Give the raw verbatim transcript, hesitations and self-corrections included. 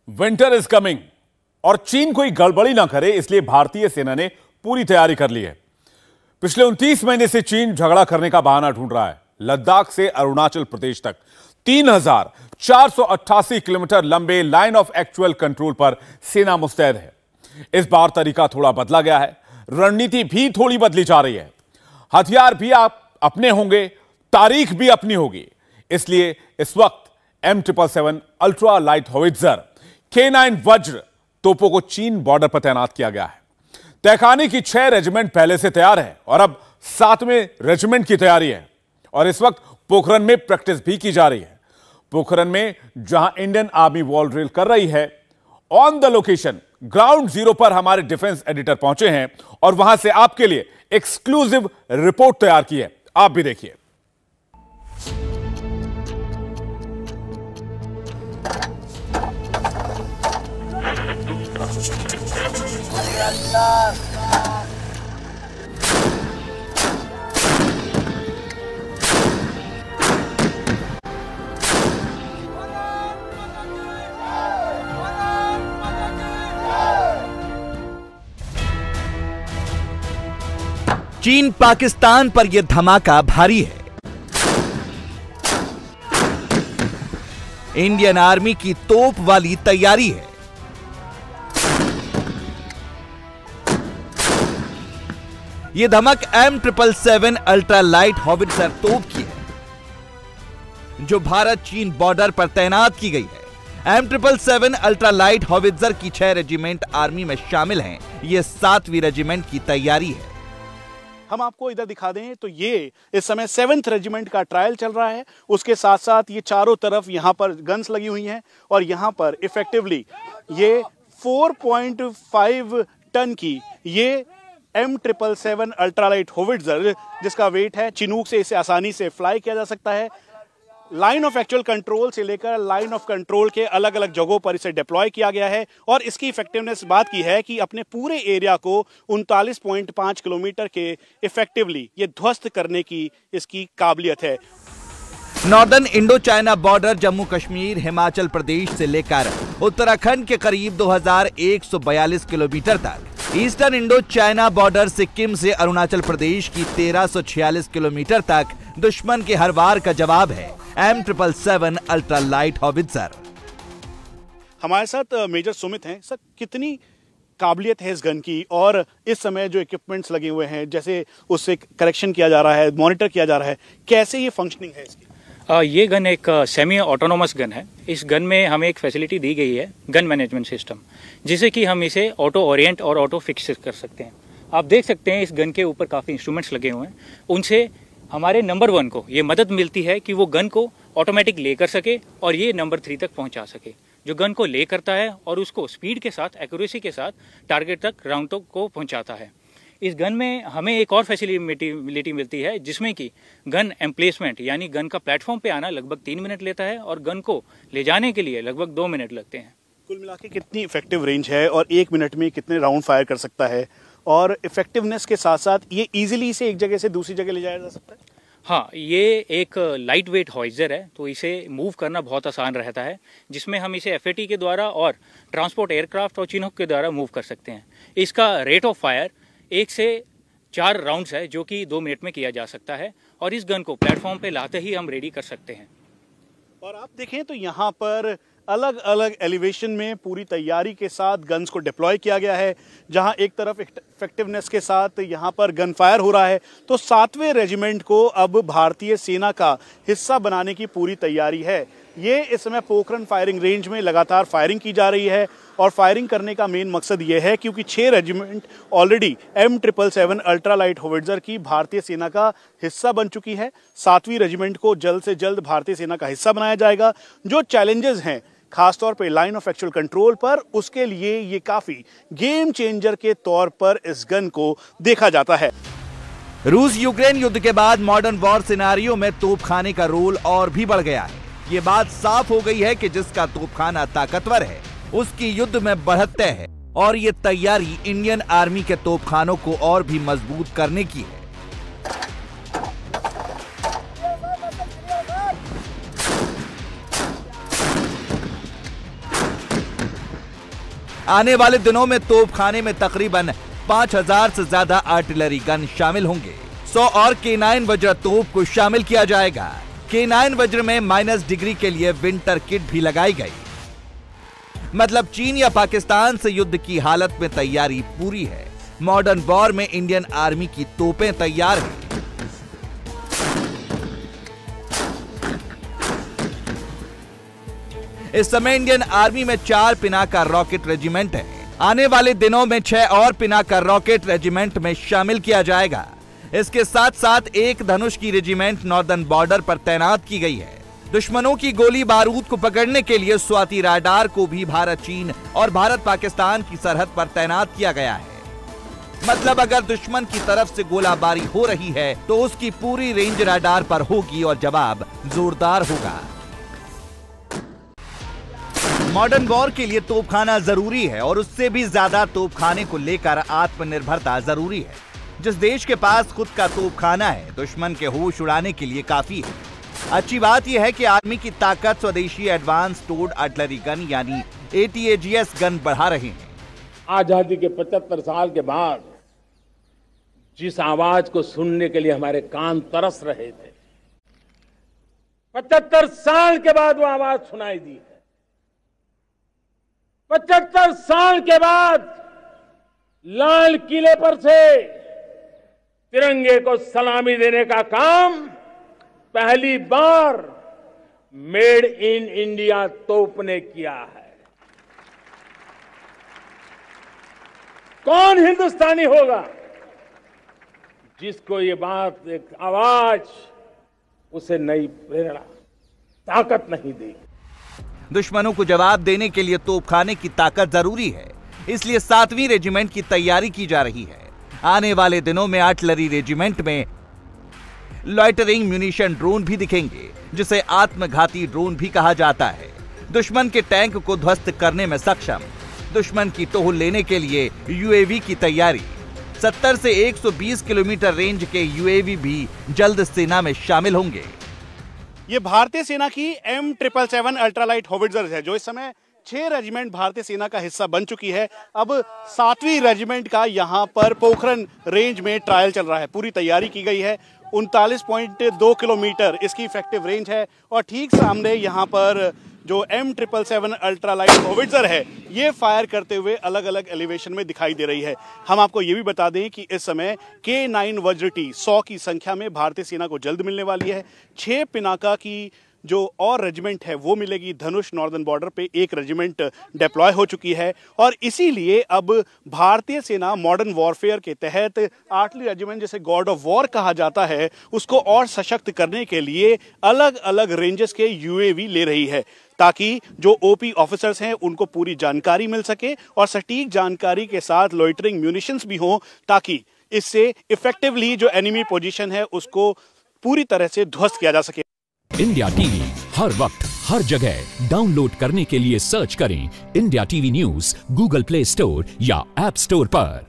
Winter is coming और चीन कोई गड़बड़ी ना करे इसलिए भारतीय सेना ने पूरी तैयारी कर ली है। पिछले उनतीस महीने से चीन झगड़ा करने का बहाना ढूंढ रहा है। लद्दाख से अरुणाचल प्रदेश तक तीन हजार चार सौ अट्ठासी किलोमीटर लंबे लाइन ऑफ एक्चुअल कंट्रोल पर सेना मुस्तैद है। इस बार तरीका थोड़ा बदला गया है, रणनीति भी थोड़ी बदली जा रही है। हथियार भी आप अपने होंगे, तारीख भी अपनी होगी। इसलिए इस वक्त M triple seven ultra light howitzer K nine Vajra तोपों को चीन बॉर्डर पर तैनात किया गया है। तहखाने की छह रेजिमेंट पहले से तैयार है और अब सातवें रेजिमेंट की तैयारी है और इस वक्त पोखरण में प्रैक्टिस भी की जा रही है। पोखरण में जहां इंडियन आर्मी वॉल ड्रिल कर रही है, on the location ground zero पर हमारे डिफेंस एडिटर पहुंचे हैं और वहां से आपके लिए एक्सक्लूसिव रिपोर्ट तैयार की है। आप भी देखिए। चीन पाकिस्तान पर यह धमाका भारी है। इंडियन आर्मी की तोप वाली तैयारी है। यह धमक M triple seven ultra light howitzer तोप की है जो भारत चीन बॉर्डर पर तैनात की गई है। M triple seven ultra light howitzer की छह रेजिमेंट आर्मी में शामिल हैं। यह सातवीं रेजिमेंट की तैयारी है। हम आपको इधर दिखा दें तो ये इस समय सेवेंथ रेजिमेंट का ट्रायल चल रहा है। उसके साथ साथ ये चारों तरफ यहाँ पर गन्स लगी हुई हैं और यहाँ पर इफेक्टिवली ये चार पॉइंट पाँच टन की ये M triple seven ultralight howitzer जिसका वेट है, चिनूक से इसे आसानी से फ्लाई किया जा सकता है। लाइन ऑफ एक्चुअल कंट्रोल से लेकर लाइन ऑफ कंट्रोल के अलग अलग जगहों पर इसे डिप्लॉय किया गया है और इसकी इफेक्टिवनेस बात की है कि अपने पूरे एरिया को उनतालीस पॉइंट पाँच किलोमीटर के इफेक्टिवली ये ध्वस्त करने की इसकी काबिलियत है। Northern Indo China border Jammu Kashmir Himachal Pradesh से लेकर उत्तराखंड के करीब दो हजार एक सौ बयालीस किलोमीटर तक, eastern Indo China border Sikkim से अरुणाचल प्रदेश की तेरह सौ छियालीस किलोमीटर तक दुश्मन के हर वार का जवाब है M triple seven ultra light howitzer. हमारे साथ मेजर सुमित हैं। सर, कितनी काबिलियत है इस गन की और इस समय जो इक्विपमेंट्स लगे हुए हैं, जैसे उससे करेक्शन किया जा रहा है, मॉनिटर किया जा रहा है, कैसे ये फंक्शनिंग है इसकी? Uh, ये गन एक सेमी ऑटोनोमस गन है। इस गन में हमें एक फैसिलिटी दी गई है, गन मैनेजमेंट सिस्टम, जिससे कि हम इसे ऑटो ओरिएंट और ऑटो फिक्स कर सकते हैं। आप देख सकते हैं इस गन के ऊपर काफ़ी इंस्ट्रूमेंट्स लगे हुए हैं। उनसे हमारे नंबर वन को ये मदद मिलती है कि वो गन को ऑटोमेटिक ले कर सके और ये नंबर थ्री तक पहुंचा सके। जो गन को ले करता है और उसको स्पीड के साथ, एक्यूरेसी के साथ टारगेट तक, राउंड तक को पहुंचाता है। इस गन में हमें एक और फैसिलिटी मिलती है जिसमें कि गन एम्प्लेसमेंट यानी गन का प्लेटफॉर्म पे आना लगभग तीन मिनट लेता है और गन को ले जाने के लिए लगभग दो मिनट लगते हैं। कुल मिला के कितनी इफेक्टिव रेंज है और एक मिनट में कितने राउंड फायर कर सकता है और इफेक्टिवनेस के साथ साथ ये इजीली इसे एक जगह से दूसरी जगह ले जाया जा सकता है? हाँ, ये एक लाइट वेट होवित्जर है तो इसे मूव करना बहुत आसान रहता है, जिसमें हम इसे एफ ए टी के द्वारा और ट्रांसपोर्ट एयरक्राफ्ट और चिनूक के द्वारा मूव कर सकते हैं। इसका रेट ऑफ फायर एक से चार राउंड्स है जो कि दो मिनट में किया जा सकता है और इस गन को प्लेटफॉर्म पे लाते ही हम रेडी कर सकते हैं। और आप देखें तो यहाँ पर अलग अलग एलिवेशन में पूरी तैयारी के साथ गन्स को डिप्लॉय किया गया है। जहाँ एक तरफ इफेक्टिवनेस के साथ यहाँ पर गन फायर हो रहा है तो सातवें रेजिमेंट को अब भारतीय सेना का हिस्सा बनाने की पूरी तैयारी है। ये इस समय पोखरण फायरिंग रेंज में लगातार फायरिंग की जा रही है और फायरिंग करने का मेन मकसद ये है क्योंकि छह regiment already M triple seven ultra light howitzer की भारतीय सेना का हिस्सा बन चुकी है। सातवीं रेजिमेंट को जल्द से जल्द भारतीय सेना का हिस्सा बनाया जाएगा। जो चैलेंजेस हैं खासतौर पे लाइन ऑफ एक्चुअल कंट्रोल पर, उसके लिए ये काफी गेम चेंजर के तौर पर इस गन को देखा जाता है। रूस यूक्रेन युद्ध के बाद मॉडर्न वॉर सिनेरियो में तोपखाने का रोल और भी बढ़ गया है। ये बात साफ हो गई है कि जिसका तोपखाना ताकतवर है उसकी युद्ध में बढ़त तय है और ये तैयारी इंडियन आर्मी के तोपखानों को और भी मजबूत करने की है। आने वाले दिनों में तोपखाने में तकरीबन पाँच हज़ार से ज्यादा आर्टिलरी गन शामिल होंगे। सौ और के नाइन वज्र तोप को शामिल किया जाएगा। के नाइन वज्र में माइनस डिग्री के लिए विंटर किट भी लगाई गई। मतलब चीन या पाकिस्तान से युद्ध की हालत में तैयारी पूरी है। मॉडर्न वॉर में इंडियन आर्मी की तोपें तैयार हैं। इस समय इंडियन आर्मी में चार पिनाका रॉकेट रेजिमेंट है। आने वाले दिनों में छह और पिनाका रॉकेट रेजिमेंट में शामिल किया जाएगा। इसके साथ साथ एक धनुष की रेजिमेंट नॉर्दर्न बॉर्डर पर तैनात की गई है। दुश्मनों की गोली बारूद को पकड़ने के लिए स्वाति राडार को भी भारत चीन और भारत पाकिस्तान की सरहद पर तैनात किया गया है। मतलब अगर दुश्मन की तरफ से गोलाबारी हो रही है तो उसकी पूरी रेंज राडार पर होगी और जवाब जोरदार होगा। मॉडर्न वॉर के लिए तोपखाना जरूरी है और उससे भी ज्यादा तोपखाने को लेकर आत्मनिर्भरता जरूरी है। जिस देश के पास खुद का तोपखाना है, दुश्मन के होश उड़ाने के लिए काफी है। अच्छी बात यह है कि आर्मी की ताकत स्वदेशी एडवांस टोड आर्टिलरी गन यानी A T A G S gun बढ़ा रहे हैं। आजादी के पचहत्तर साल के बाद जिस आवाज को सुनने के लिए हमारे कान तरस रहे थे, पचहत्तर साल के बाद वो आवाज सुनाई दी है। पचहत्तर साल के बाद लाल किले पर से तिरंगे को सलामी देने का काम पहली बार मेड इन इंडिया तोप ने किया है। कौन हिंदुस्तानी होगा जिसको ये बात, एक आवाज उसे नई प्रेरणा, ताकत नहीं देगी। दुश्मनों को जवाब देने के लिए तोपखाने की ताकत जरूरी है, इसलिए सातवीं रेजिमेंट की तैयारी की जा रही है। आने वाले दिनों में आर्टिलरी रेजिमेंट में लॉइटरिंग म्यूनिशन ड्रोन भी दिखेंगे, जिसे आत्मघाती ड्रोन भी कहा जाता है। दुश्मन के टैंक को ध्वस्त करने में सक्षम। दुश्मन की टोह लेने के लिए यू ए वी की तैयारी। सत्तर से एक सौ बीस किलोमीटर रेंज के यू ए वी भी जल्द सेना में शामिल होंगे। ये भारतीय सेना की M triple seven ultralight howitzers है, जो इस समय छह रेजिमेंट भारतीय सेना का हिस्सा बन चुकी है। अब सातवीं रेजिमेंट का यहाँ पर पोखरन रेंज में ट्रायल चल रहा है। पूरी तैयारी की गई है। उनतालीस पॉइंट दो किलोमीटर इसकी इफेक्टिव रेंज है और ठीक सामने यहाँ पर जो M triple seven ultralight howitzer है, ये फायर करते हुए अलग अलग एलिवेशन में दिखाई दे रही है। हम आपको ये भी बता दें कि इस समय के नाइन वज्र टी सौ की संख्या में भारतीय सेना को जल्द मिलने वाली है। छह पिनाका की जो और रेजिमेंट है वो मिलेगी। धनुष नॉर्दर्न बॉर्डर पे एक रेजिमेंट डिप्लॉय हो चुकी है और इसीलिए अब भारतीय सेना मॉडर्न वॉरफेयर के तहत आठवीं रेजिमेंट, जैसे गॉड ऑफ वॉर कहा जाता है, उसको और सशक्त करने के लिए अलग अलग रेंजेस के यू ए वी ले रही है, ताकि जो ओ पी ऑफिसर्स हैं उनको पूरी जानकारी मिल सके और सटीक जानकारी के साथ लॉइटरिंग म्यूनिशंस भी हों, ताकि इससे इफेक्टिवली जो एनिमी पोजीशन है उसको पूरी तरह से ध्वस्त किया जा सके। इंडिया टीवी हर वक्त हर जगह डाउनलोड करने के लिए सर्च करें India TV news Google Play Store या ऐप स्टोर पर।